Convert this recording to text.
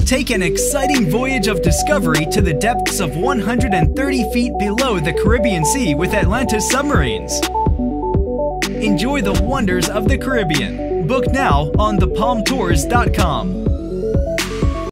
Take an exciting voyage of discovery to the depths of 130 feet below the Caribbean Sea with Atlantis Submarines. Enjoy the wonders of the Caribbean. Book now on thepalmtours.com.